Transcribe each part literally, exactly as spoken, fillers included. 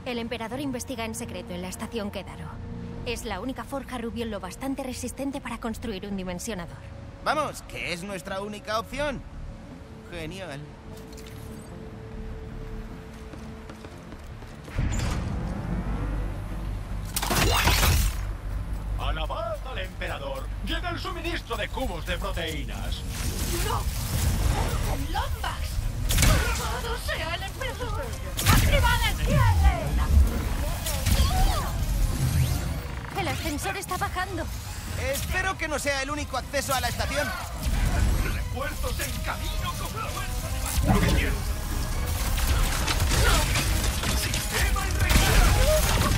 El emperador investiga en secreto en la estación Kedaro. Es la única forja Rubion lo bastante resistente para construir un dimensionador. Vamos, que es nuestra única opción. Genial. ¡Alabad al emperador! ¡Llega el suministro de cubos de proteínas! ¡No! ¡Con Lombax! ¡Alabado sea el emperador! ¡Activad el cierre! El ascensor está bajando. Espero que no sea el único acceso a la estación. ¡Refuerzos en camino con fuerza de vacío! ¡Sistema en regla!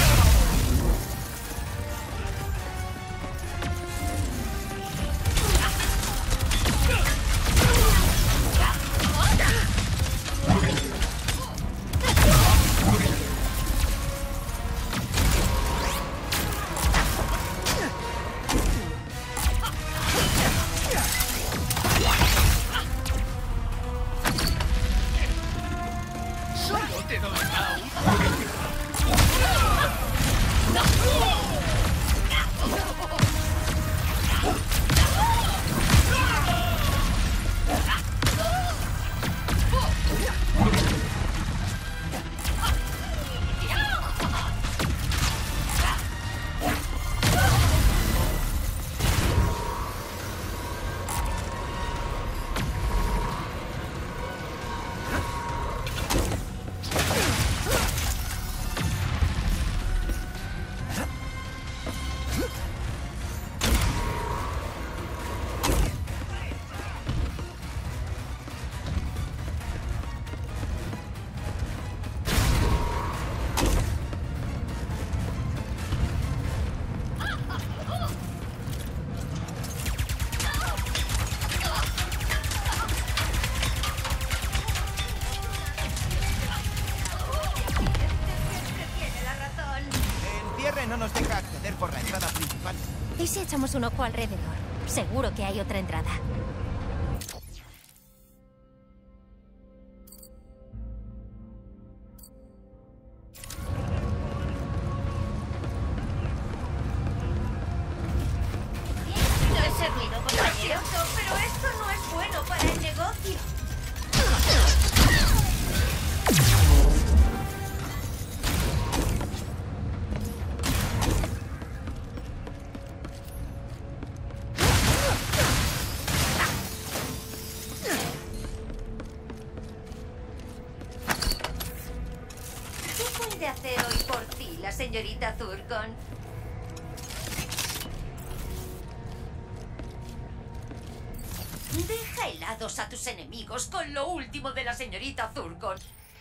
No nos deja acceder por la entrada principal. ¿Y si echamos un ojo alrededor? Seguro que hay otra entrada. No he servido, compañero, pero esto no es bueno para el negocio. De hacer hoy por ti, la señorita Zurkon. Deja helados a tus enemigos con lo último de la señorita Zurkon.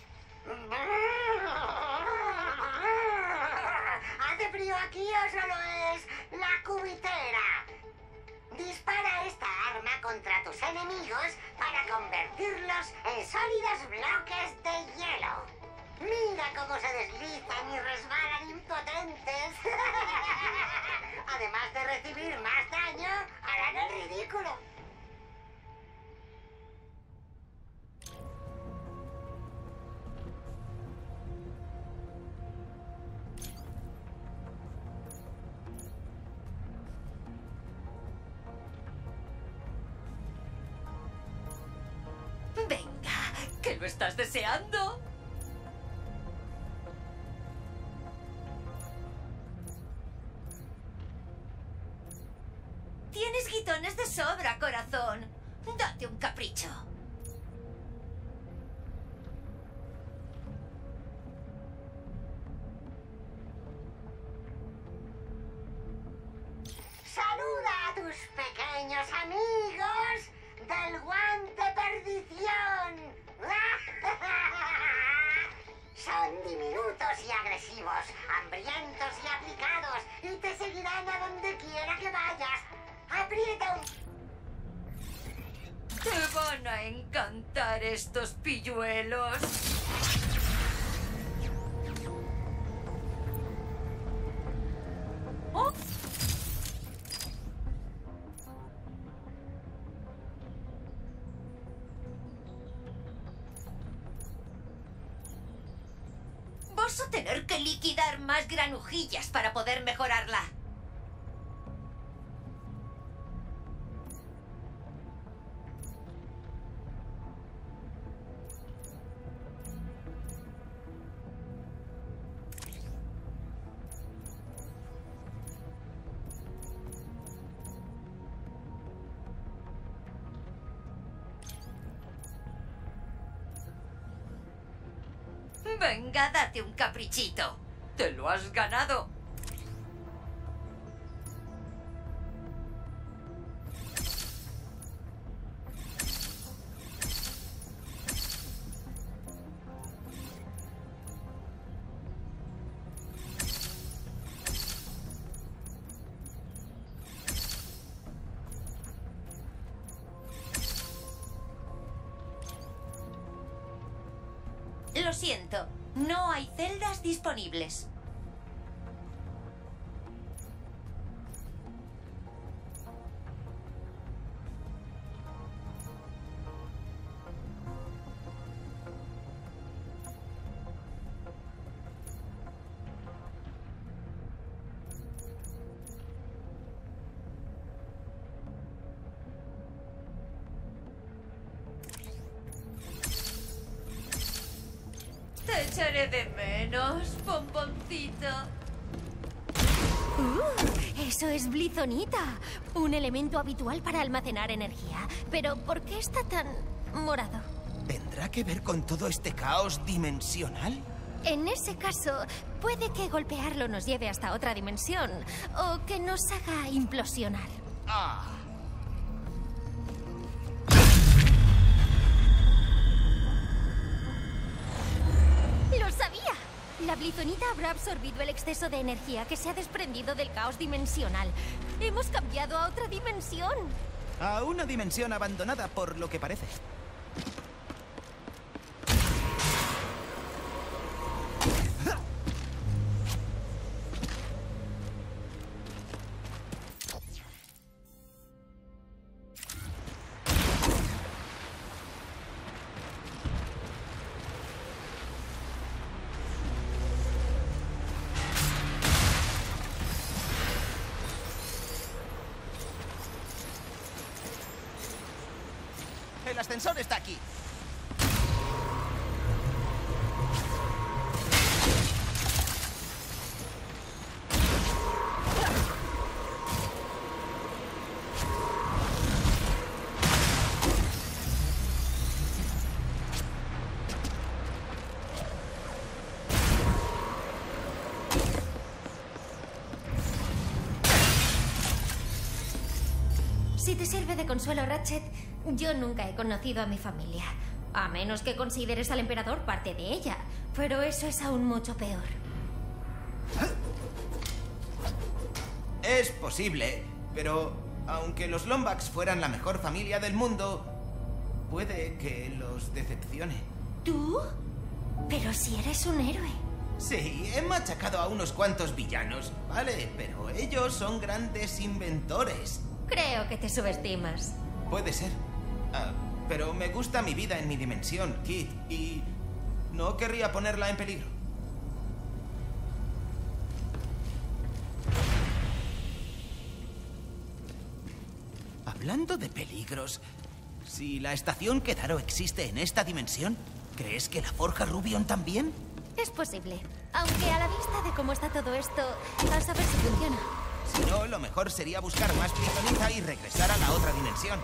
¿Hace frío aquí o solo es la cubitera? Dispara esta arma contra tus enemigos para convertirlos en sólidos bloques de hielo. Mira cómo se deslizan y resbalan impotentes. Además de recibir más daño, harán el ridículo. Venga, que lo estás deseando. Tienes guitones de sobra, corazón. Date un capricho. Saluda a tus pequeños amigos del guante perdición. Son diminutos y agresivos, hambrientos y aplicados, y te seguirán a donde quiera que vayas. Aprieta un... Te van a encantar estos pilluelos. ¿Oh? Vas a tener que liquidar más granujillas para poder mejorarla. Venga, date un caprichito. Te lo has ganado. Lo siento, no hay celdas disponibles. Te echaré de menos, bomboncito. Uh, eso es blizonita. Un elemento habitual para almacenar energía. Pero, ¿por qué está tan morado? ¿Tendrá que ver con todo este caos dimensional? En ese caso, puede que golpearlo nos lleve hasta otra dimensión. O que nos haga implosionar. Ah. ¡Lo sabía! La blizonita habrá absorbido el exceso de energía que se ha desprendido del caos dimensional. Hemos cambiado a otra dimensión. A una dimensión abandonada, por lo que parece. El ascensor está aquí. Si te sirve de consuelo, Ratchet, yo nunca he conocido a mi familia. A menos que consideres al emperador parte de ella. Pero eso es aún mucho peor. Es posible, pero aunque los Lombax fueran la mejor familia del mundo, puede que los decepcione. ¿Tú? Pero si eres un héroe. Sí, he machacado a unos cuantos villanos, vale, pero ellos son grandes inventores. Creo que te subestimas. Puede ser. Ah, pero me gusta mi vida en mi dimensión, Kid, y no querría ponerla en peligro. Hablando de peligros, si la estación Kedaro existe en esta dimensión, ¿crees que la Forja Rubion también? Es posible. Aunque a la vista de cómo está todo esto, a saber si funciona. Si no, lo mejor sería buscar más Blizonita y regresar a la otra dimensión.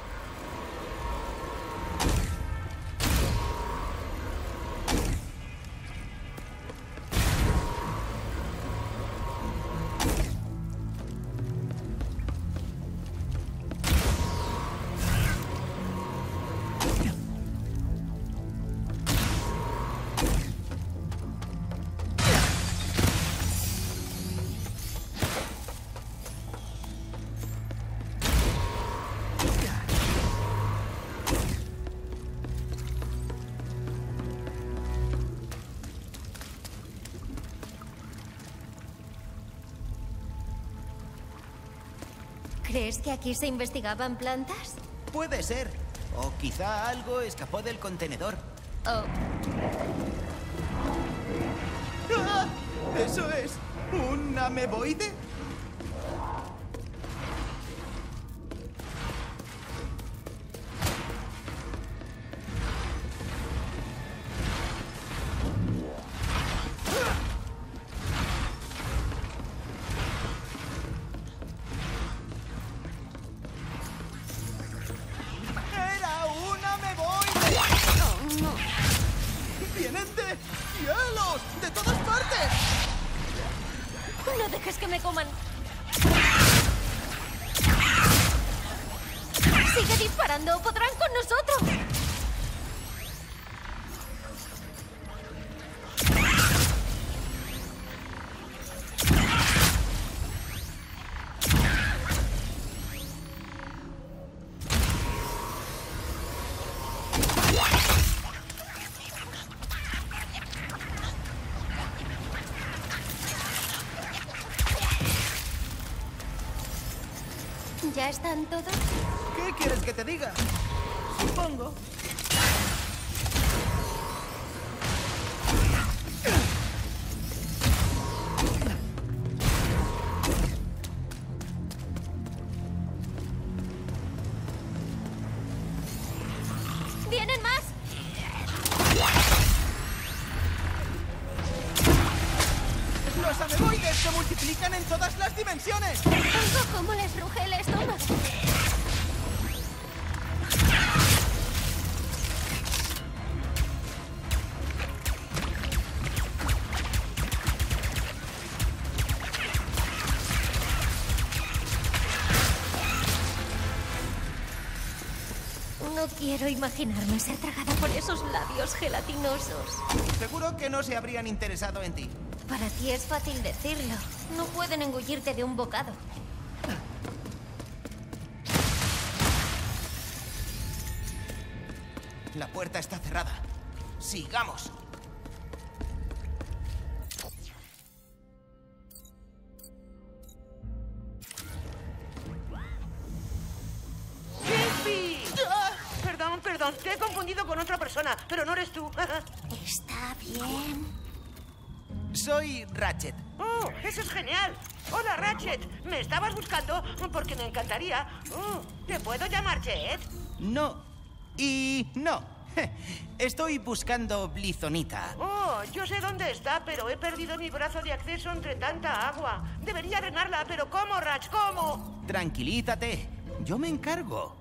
¿Crees que aquí se investigaban plantas? Puede ser. O quizá algo escapó del contenedor. Oh. ¡Ah! ¿Eso es un ameboide? ¡Era un ameboide! Oh, no. ¡Vienen de cielos! ¡De todas partes! No dejes que me coman. Sigue disparando, podrán con nosotros. ¿Ya están todos? ¿Qué quieres que te diga? Supongo. ¡Vienen más! ¡Los ameboides se multiplican en todas las dimensiones! Oigo cómo les ruge el estómago. No quiero imaginarme ser tragada por esos labios gelatinosos. Seguro que no se habrían interesado en ti. Para ti es fácil decirlo. No pueden engullirte de un bocado. La puerta está cerrada. ¡Sigamos! ¡Jippy! Perdón, perdón, te he confundido con otra persona, pero no eres tú. Está bien. Soy Ratchet. ¡Oh, eso es genial! Hola, Ratchet. ¿Me estabas buscando? Porque me encantaría. Oh, ¿te puedo llamar Jet? No. Y no. Estoy buscando Blizonita. Oh, yo sé dónde está, pero he perdido mi brazo de acceso entre tanta agua. Debería drenarla, pero ¿cómo, Ratch? ¿Cómo? Tranquilízate. Yo me encargo.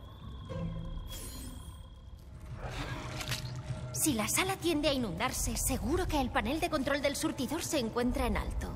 Si la sala tiende a inundarse, seguro que el panel de control del surtidor se encuentra en alto.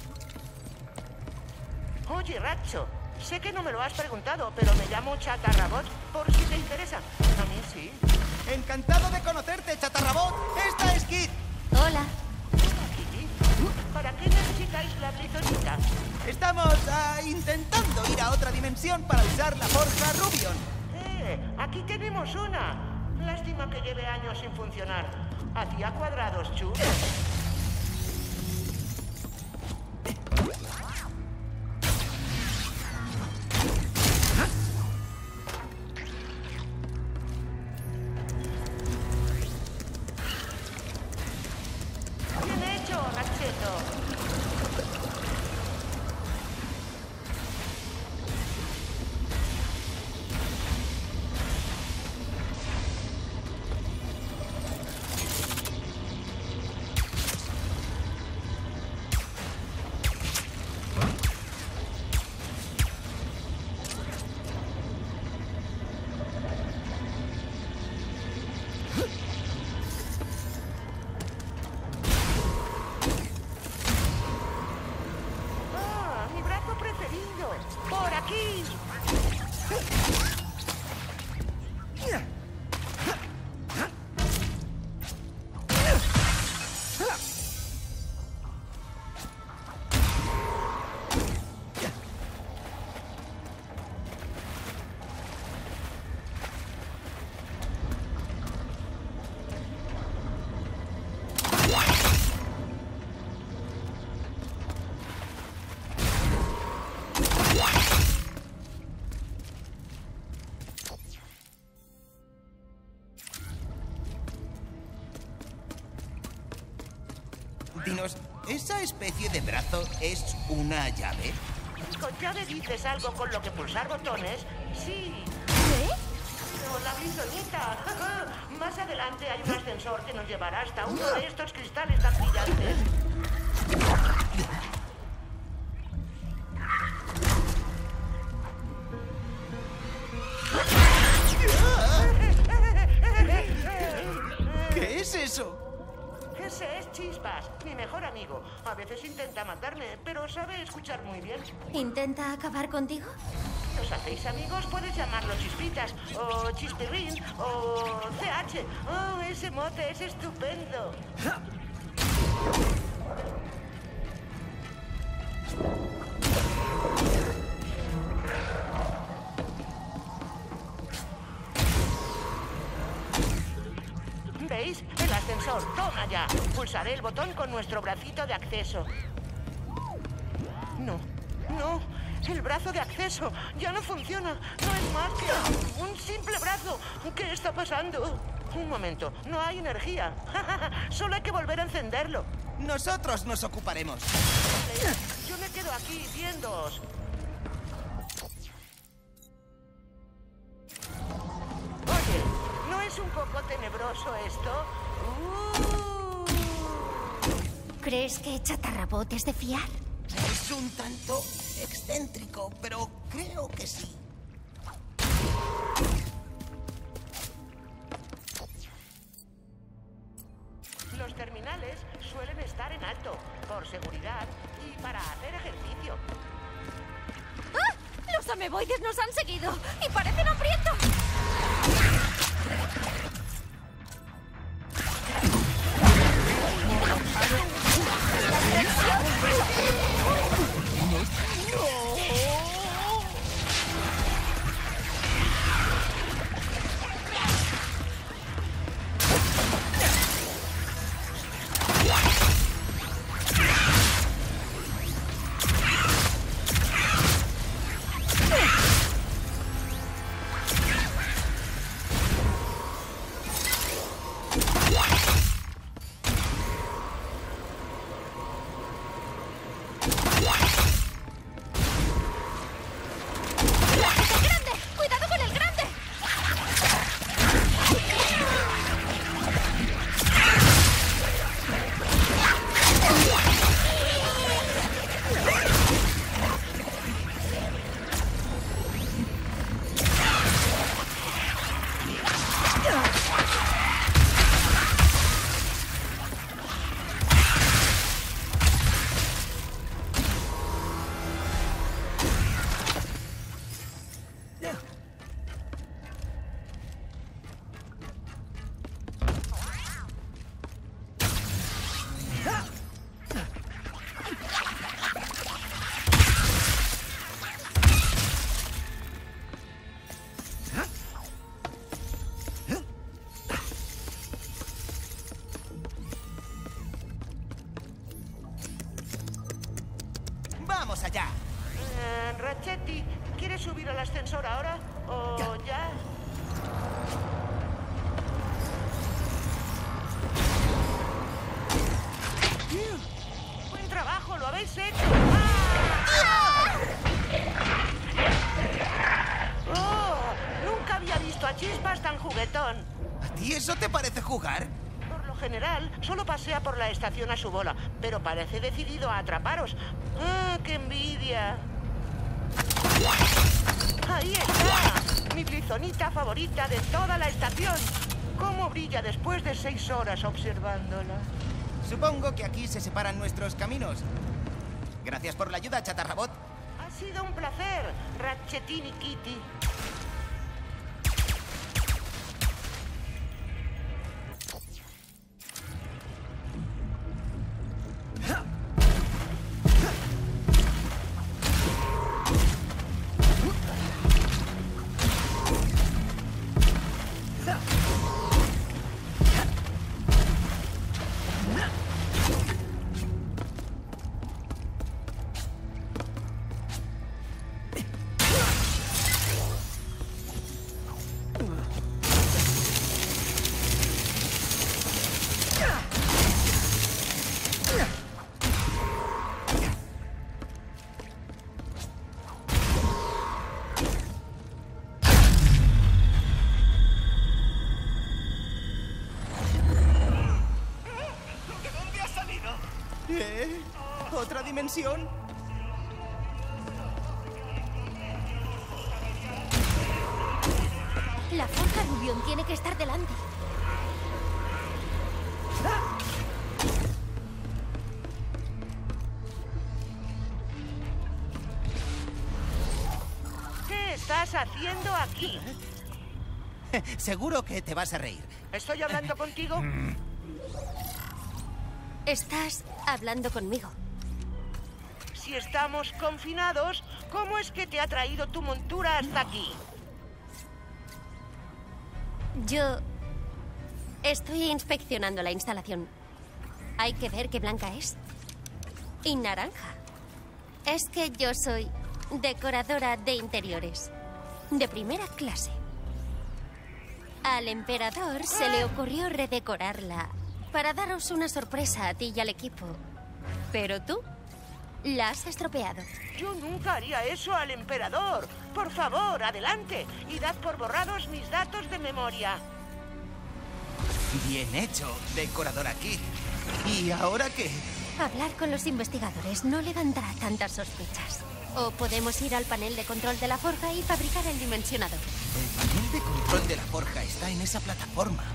Oye, Ratcho, sé que no me lo has preguntado, pero me llamo Chatarrabot, por si te interesa. A mí sí. Encantado de conocerte, Chatarrabot. Esta es Kit. Hola. Kitty, ¿para qué necesitáis la Blizonita? Estamos ah, intentando ir a otra dimensión para usar la forja Rubion. Eh, aquí tenemos una. Lástima que lleve años sin funcionar. Hacía cuadrados chulos. Bien hecho, Ratcheto. Ah, mi brazo preferido. Por aquí. Dinos, ¿Esa especie de brazo es una llave? Con llave dices algo con lo que pulsar botones. Sí. ¿Qué? Pero la blisonita. Más adelante hay un ascensor que nos llevará hasta uno de estos cristales tan brillantes. ¿Qué es eso? Ese es Chispas, mi mejor amigo. A veces intenta matarme, pero sabe escuchar muy bien. ¿Intenta acabar contigo? ¿Os hacéis amigos? Puedes llamarlo Chispitas, o Chispirrín, o C H. Oh, ese mote es estupendo. ¿Veis? El ascensor. Toma ya. Pulsaré el botón con nuestro bracito de acceso. No, no. El brazo de acceso ya no funciona. No es más que un simple brazo. ¿Qué está pasando? Un momento. No hay energía. Solo hay que volver a encenderlo. Nosotros nos ocuparemos. Vale, yo me quedo aquí viéndoos. Oye, ¿no es un poco tenebroso esto? Uh. ¿Crees que Chatarrabot es de fiar? Es un tanto excéntrico, pero creo que sí. Los terminales suelen estar en alto, por seguridad y para hacer ejercicio. ¡Ah! ¡Los ameboides nos han seguido! ¡Y parecen hambrientos! ¡Vamos allá! Eh, Ratchetti, ¿quieres subir al ascensor ahora? ¿O ya? Buen trabajo, lo habéis hecho. ¡Ah! ¡Oh! Nunca había visto a Chispas tan juguetón. ¿A ti eso te parece jugar? Por lo general, solo pasea por la estación a su bola, pero parece decidido a atraparos. ¡Ah, qué envidia! ¡Ahí está! Mi blizonita favorita de toda la estación. ¿Cómo brilla después de seis horas observándola? Supongo que aquí se separan nuestros caminos. Gracias por la ayuda, Chatarrabot. Ha sido un placer, Ratchettini Kitty. dimensión? La forja Rubion tiene que estar delante. ¿Qué estás haciendo aquí? Seguro que te vas a reír. ¿Estoy hablando contigo? Estás hablando conmigo. Si estamos confinados, ¿cómo es que te ha traído tu montura hasta aquí? Yo estoy inspeccionando la instalación. Hay que ver qué blanca es. Y naranja. Es que yo soy decoradora de interiores. De primera clase. Al emperador se le ocurrió redecorarla para daros una sorpresa a ti y al equipo. Pero tú la has estropeado. Yo nunca haría eso al emperador. Por favor, adelante. Y dad por borrados mis datos de memoria. Bien hecho, decorador aquí. ¿Y ahora qué? Hablar con los investigadores no levantará tantas sospechas. O podemos ir al panel de control de la forja y fabricar el dimensionador. El panel de control de la forja está en esa plataforma.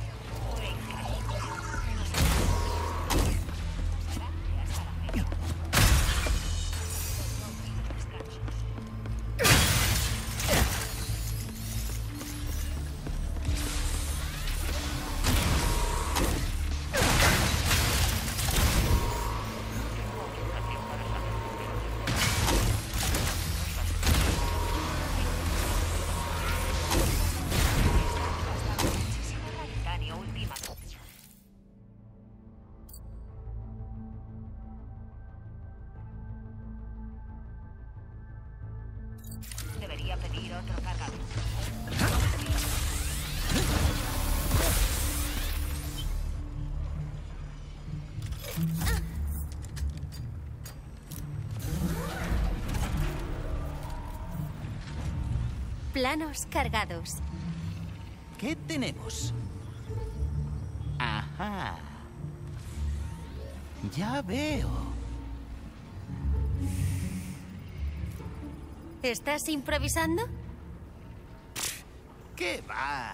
Debería pedir otro cargador. Planos cargados. ¿Qué tenemos? Ajá. Ya veo. ¿Estás improvisando? ¿Qué va?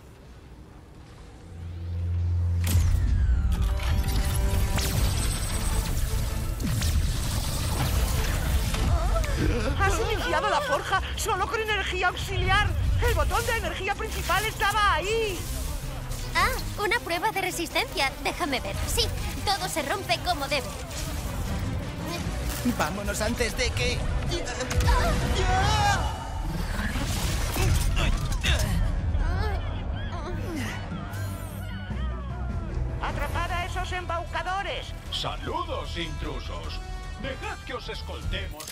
Has iniciado la forja solo con energía auxiliar. El botón de energía principal estaba ahí. Ah, una prueba de resistencia. Déjame ver. Sí, todo se rompe como debe. Vámonos antes de que... Atrapad a esos embaucadores. Saludos, intrusos. Dejad que os escoltemos.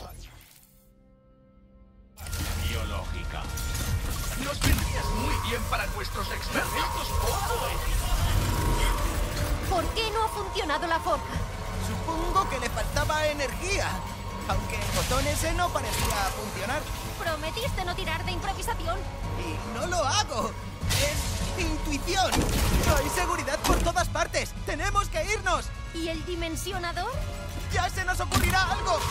Biológica. Nos vendrías muy bien para nuestros experimentos poco éticos. ¿Por qué no ha funcionado la forja? Supongo que le faltaba energía. Aunque el botón ese no parecía funcionar. Prometiste no tirar de improvisación. Y no lo hago. Es intuición. Hay seguridad por todas partes. ¡Tenemos que irnos! ¿Y el dimensionador? ¡Ya se nos ocurrirá algo!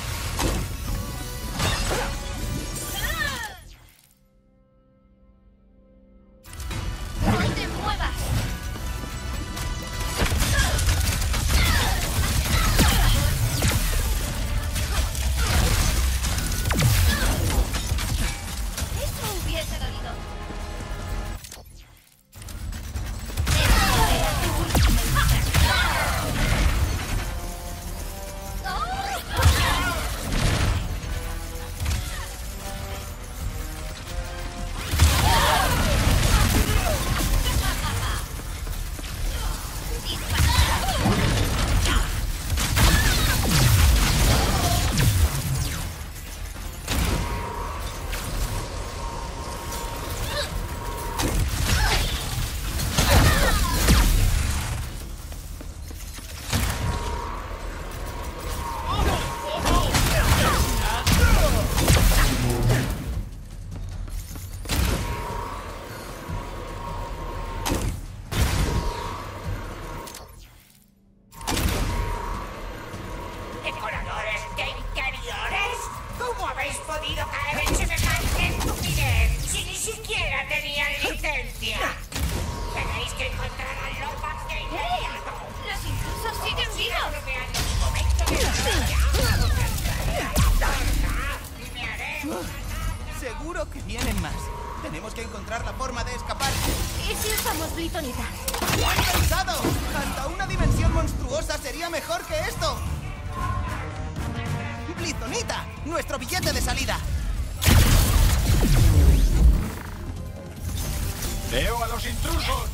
¡No te muevas! Eso hubiese dolido. Vamos, Blitonita. ¡Bien pensado! Hasta una dimensión monstruosa sería mejor que esto. ¡Blitonita! ¡Nuestro billete de salida! ¡Veo a los intrusos!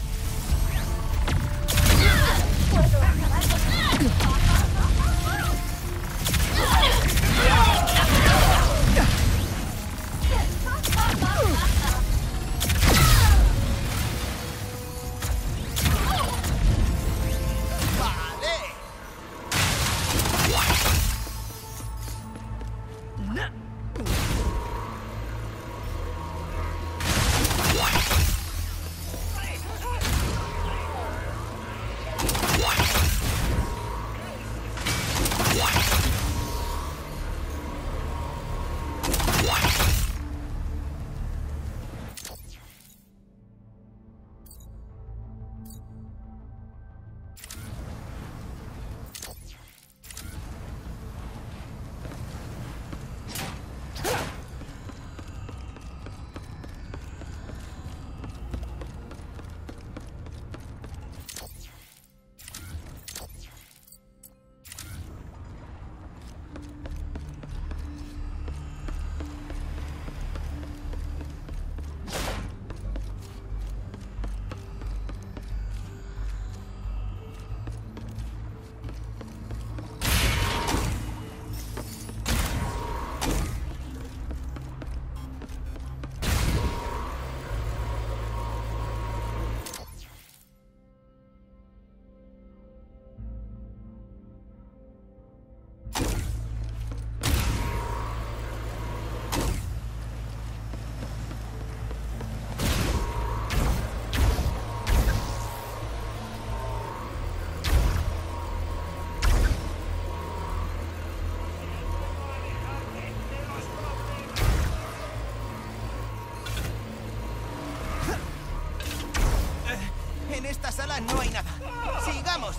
En esta sala no hay nada. ¡Sigamos!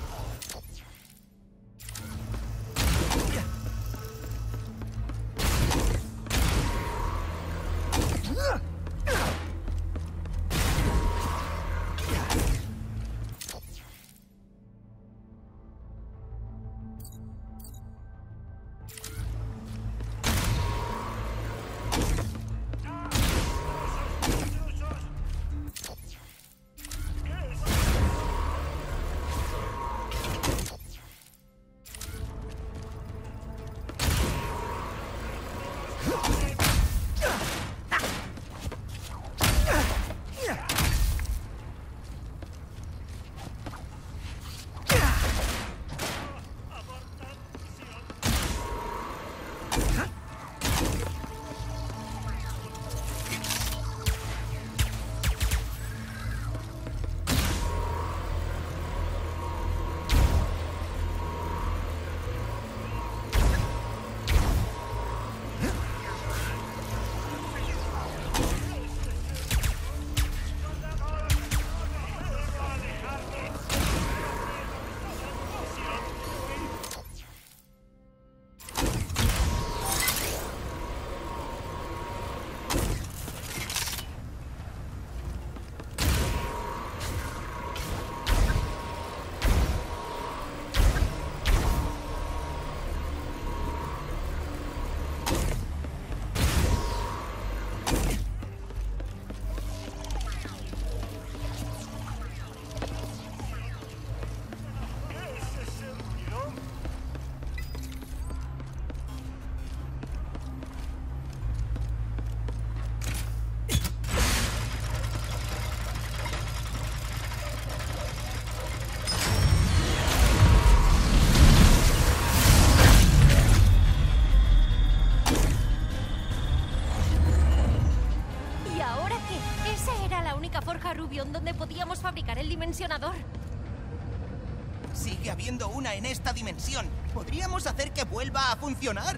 Donde podíamos fabricar el dimensionador. Sigue habiendo una en esta dimensión. ¿Podríamos hacer que vuelva a funcionar?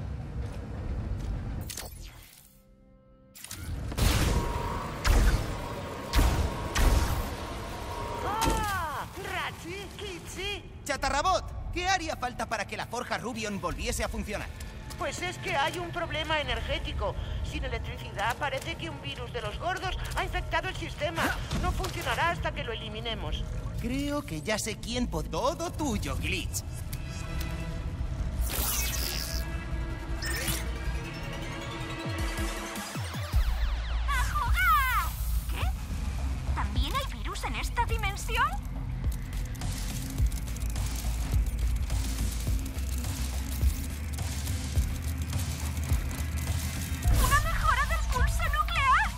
¡Ah! ¡Rachi! ¡Kichi! Chatarrabot, ¿qué haría falta para que la forja Rubion volviese a funcionar? Pues es que hay un problema energético. Sin electricidad parece que un virus de los gordos ha infectado el sistema. No funcionará hasta que lo eliminemos. Creo que ya sé quién pod... Todo tuyo, Glitch. ¡A jugar! ¿Qué? ¿También hay virus en esta dimensión? ¡Una mejora del pulso nuclear!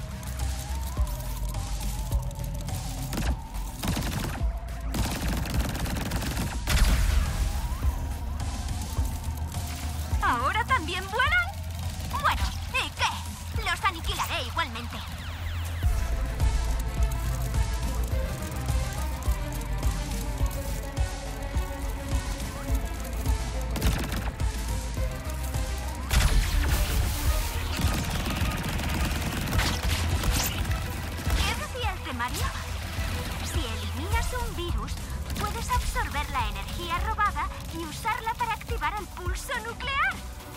¿Ahora también vuelan? Bueno, ¿y qué? Los aniquilaré igualmente. ¿Qué decía el temario? Si eliminas un virus, puedes absorber la energía robada y usarla para activar el pulso nuclear.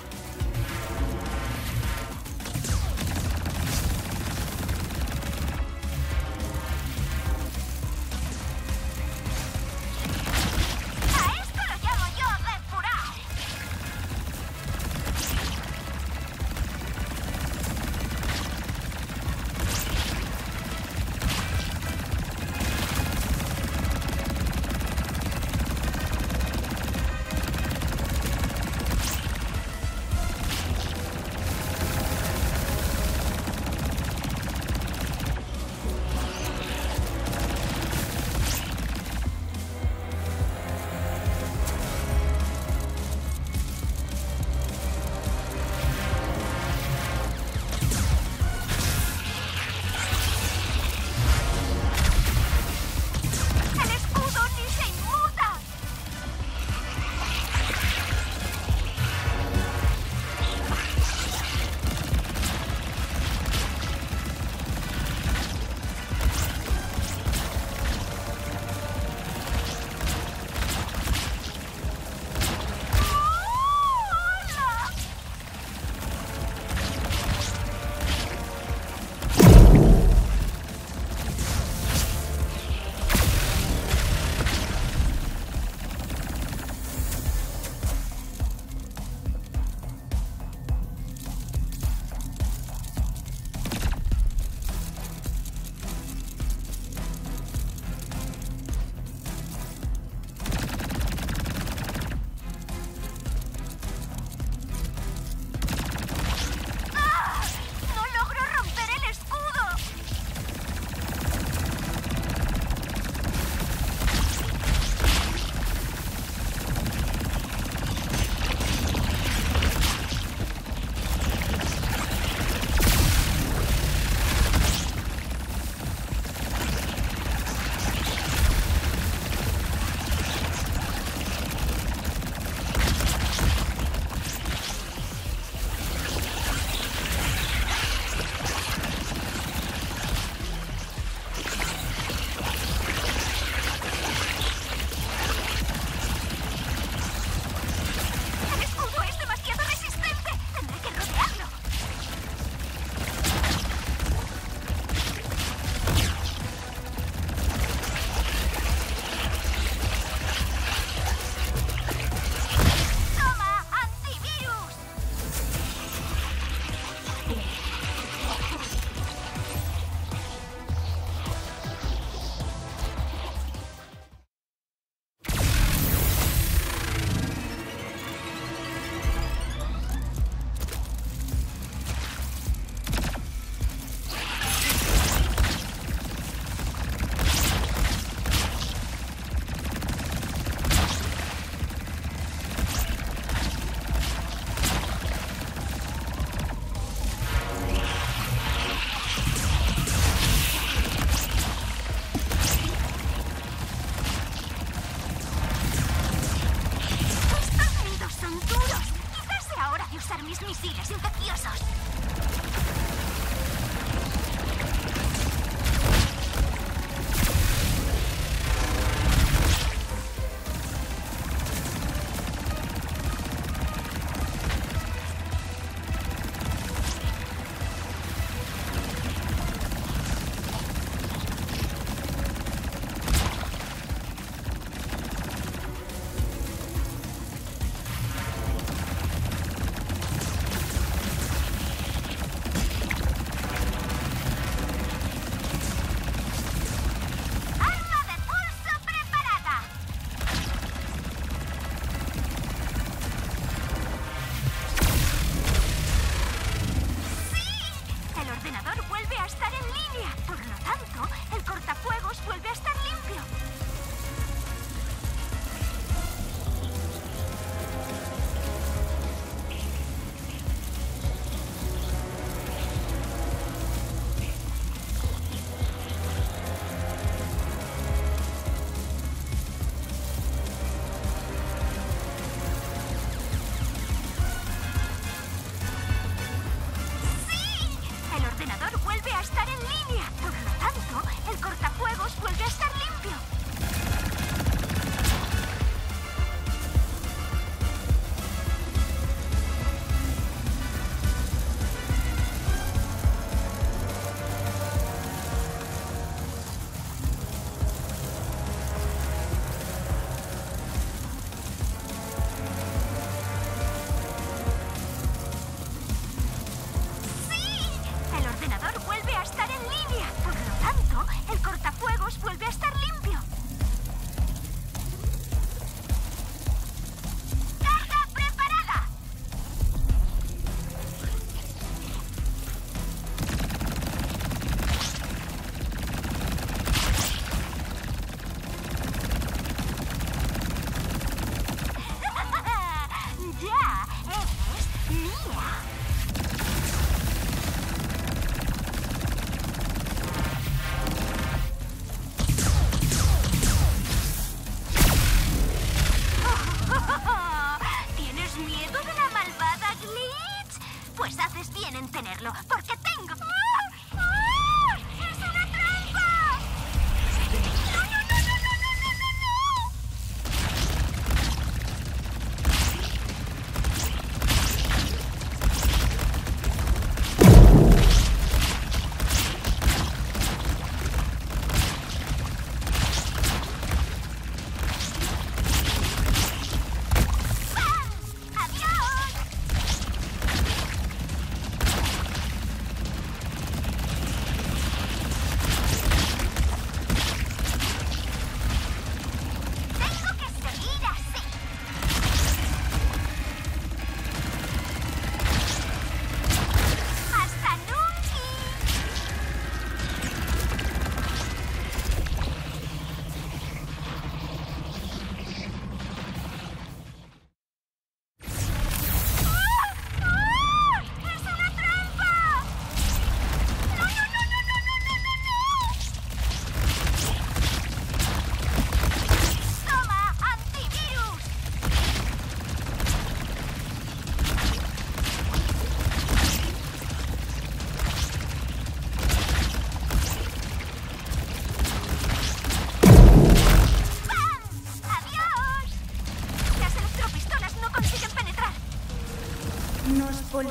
A esto lo llamo yo depurar.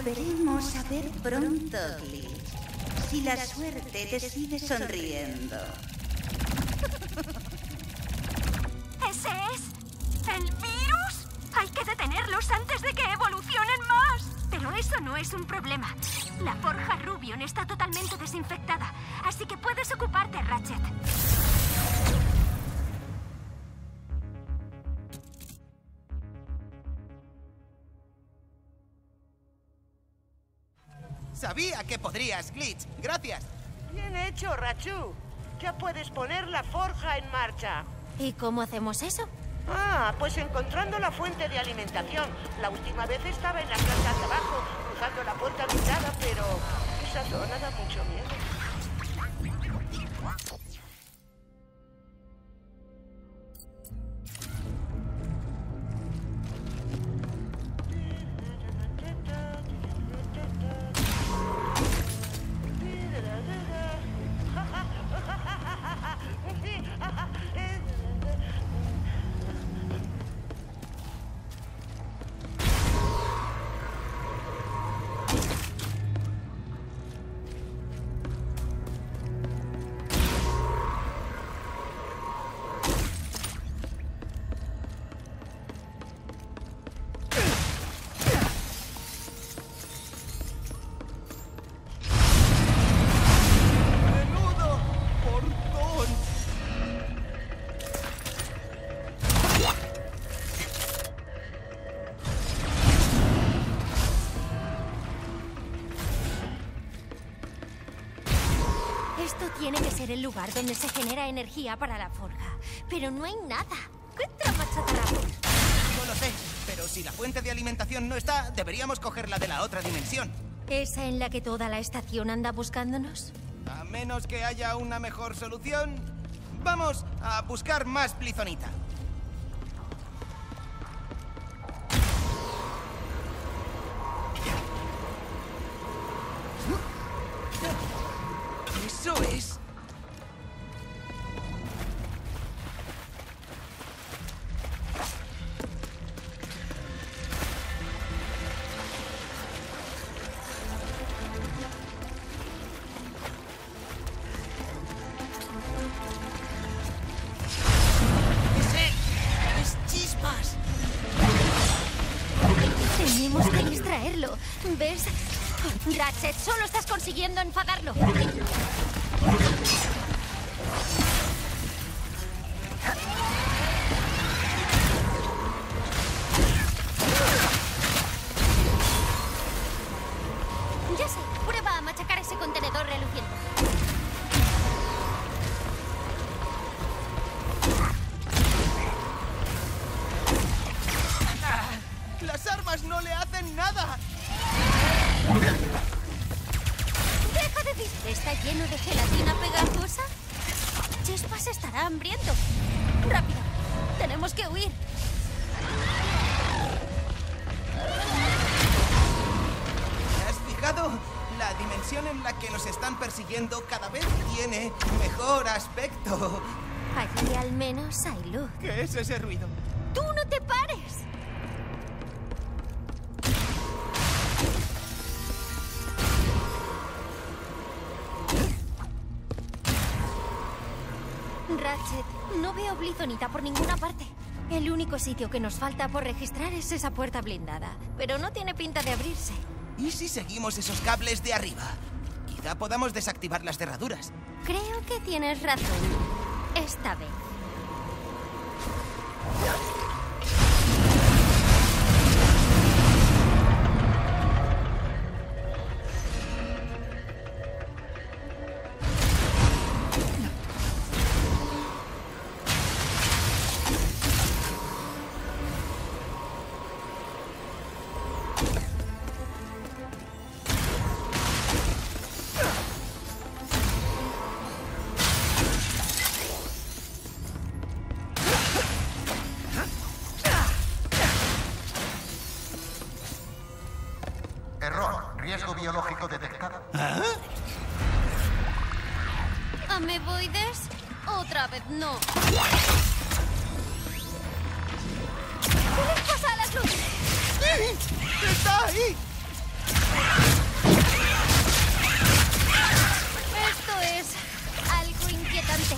volveremos a ver pronto, Glitch. Si la suerte te sigue sonriendo. ¿Ese es el virus? Hay que detenerlos antes de que evolucionen más. Pero eso no es un problema. La forja Rubion está totalmente desinfectada, así que puedes ocuparte, Ratchet. Sabía que podrías, Glitch. Gracias. Bien hecho, Rachu. Ya puedes poner la forja en marcha. ¿Y cómo hacemos eso? Ah, pues encontrando la fuente de alimentación. La última vez estaba en la planta de abajo, cruzando la puerta blindada, pero esa zona da mucho miedo. Esto tiene que ser el lugar donde se genera energía para la forja. Pero no hay nada. ¿Qué trama chatarrabos? No lo sé, pero si la fuente de alimentación no está, deberíamos cogerla de la otra dimensión. ¿Esa en la que toda la estación anda buscándonos? A menos que haya una mejor solución, vamos a buscar más Blizonita. ¡Eso es! ¡Ese! ¡Es chispas! Tenemos que distraerlo. ¿Ves? Ratchet, solo estás consiguiendo enfadarlo. Ya sé, prueba a machacar ese contenedor reluciente. ¡Las armas no le hacen nada! ¡Deja de decir! ¿Está lleno de gelatina pegajosa? Chispas estará hambriento. ¡Rápido! ¡Tenemos que huir! ¿Te has fijado? La dimensión en la que nos están persiguiendo cada vez tiene mejor aspecto. Allí al menos hay luz. ¿Qué es ese ruido? ¡Tú no te pares! Ratchet, no veo Blizonita por ninguna parte. El único sitio que nos falta por registrar es esa puerta blindada, pero no tiene pinta de abrirse. ¿Y si seguimos esos cables de arriba? Quizá podamos desactivar las cerraduras. Creo que tienes razón. Esta vez. Error. Riesgo biológico detectado. ¿Ameboides? Otra vez no. ¿Qué les pasa a las luces? ¡Está ahí! Esto es algo inquietante.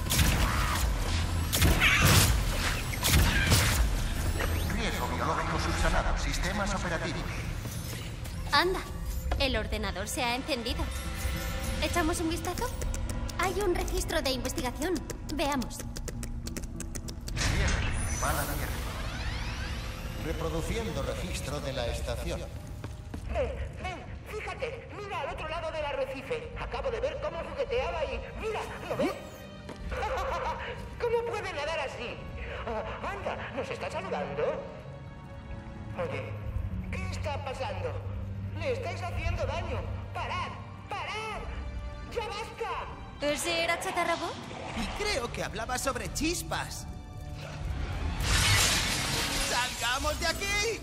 Riesgo biológico subsanado. Sistemas operativos. Anda, el ordenador se ha encendido. ¿Echamos un vistazo? Hay un registro de investigación. Veamos. Cierre principal abierto. Reproduciendo registro de la estación. Ven, ven, fíjate, mira al otro lado del arrecife. Acabo de ver cómo jugueteaba y... Mira, ¿lo ves? ¿Cómo puede nadar así? Ah, anda, ¿nos está saludando? Oye, ¿qué está pasando? Le estáis haciendo daño. ¡Parad! ¡Parad! ¡Ya basta! ¿Ese era Chatarrabó? Y creo que hablaba sobre chispas. ¡Salgamos de aquí!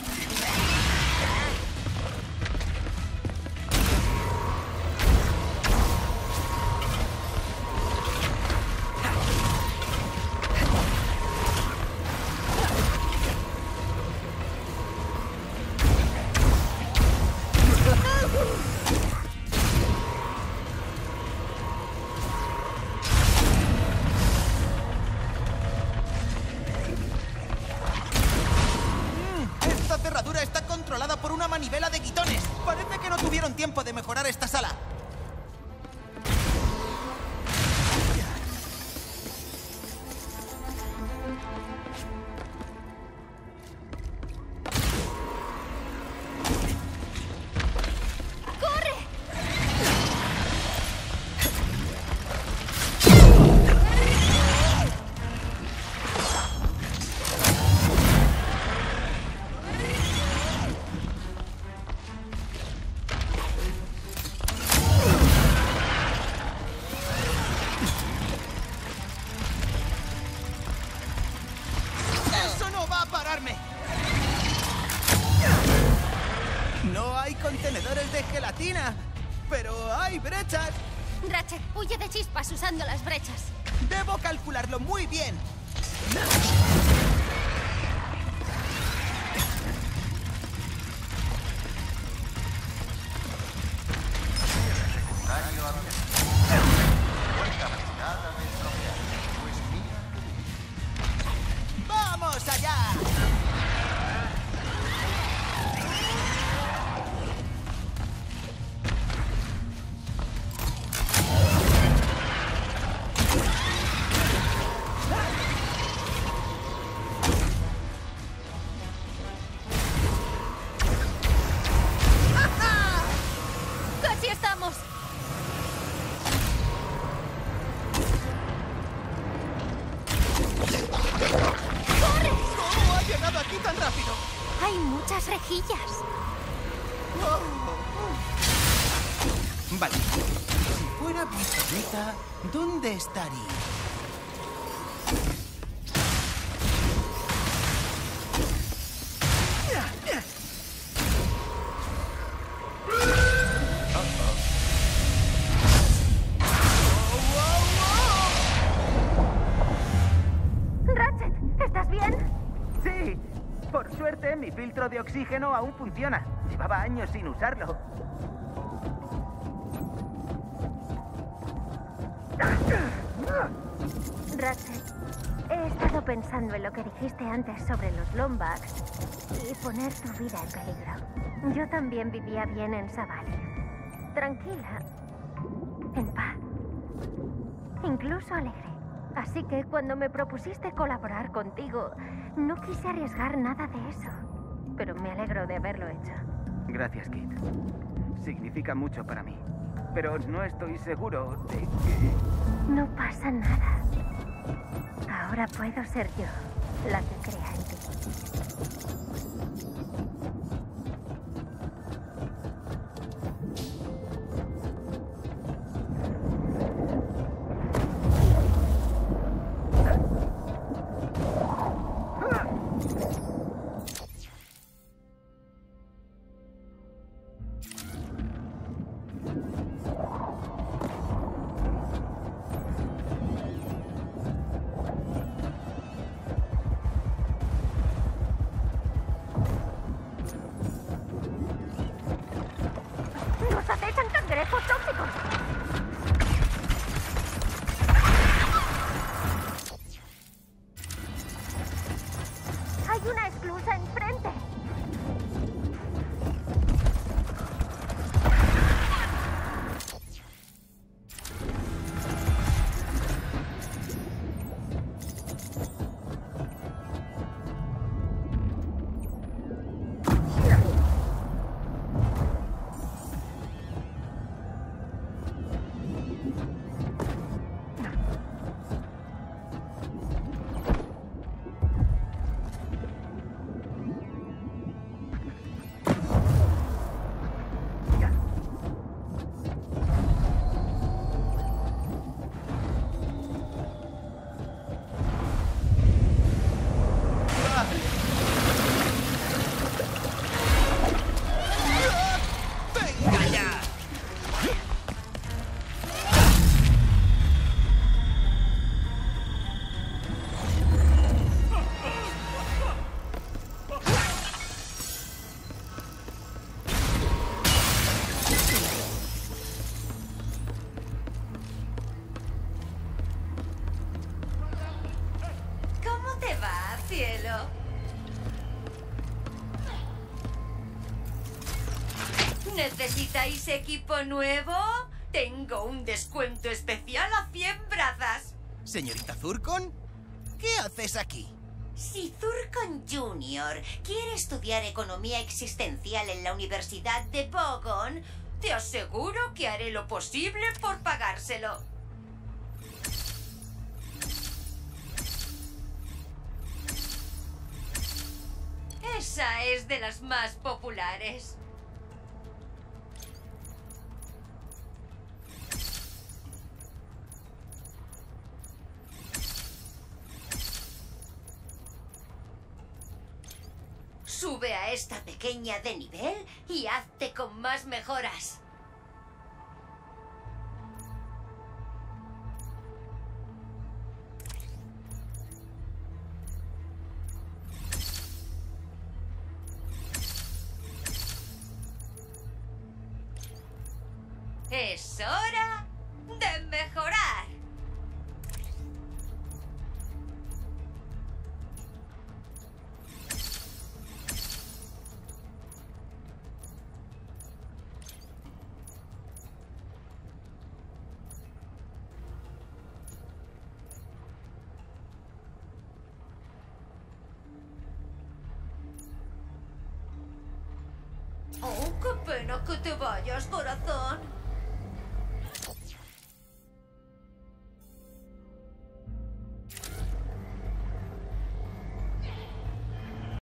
Manivela de guitones. Parece que no tuvieron tiempo de mejorar esta sala. No hay contenedores de gelatina, pero hay brechas. Ratchet, huye de chispas usando las brechas. Debo calcularlo muy bien. Secundario abierto. Buena mirada de estropear. Pues mira que bien. ¡Vamos allá! Hay muchas rejillas. Vale. Si fuera bicicleta, ¿dónde estaría? Ratchet, ¿estás bien? Sí. Por suerte, mi filtro de oxígeno aún funciona. Llevaba años sin usarlo. Ratchet, he estado pensando en lo que dijiste antes sobre los Lombax y poner tu vida en peligro. Yo también vivía bien en Savali. Tranquila, en paz, incluso alegre. Así que cuando me propusiste colaborar contigo, no quise arriesgar nada de eso. Pero me alegro de haberlo hecho. Gracias, Kit. Significa mucho para mí. Pero no estoy seguro de que... No pasa nada. Ahora puedo ser yo la que crea en ti. algo tóxico. Hay una esclusa enfrente. Cielo. ¿Necesitáis equipo nuevo? Tengo un descuento especial a cien brazas. Señorita Zurkon, ¿qué haces aquí? Si Zurkon junior quiere estudiar economía existencial en la Universidad de Bogon, te aseguro que haré lo posible por pagárselo. Esa es de las más populares. Sube a esta pequeña de nivel y hazte con más mejoras. Es hora de mejorar. Oh, qué pena que te vayas, corazón.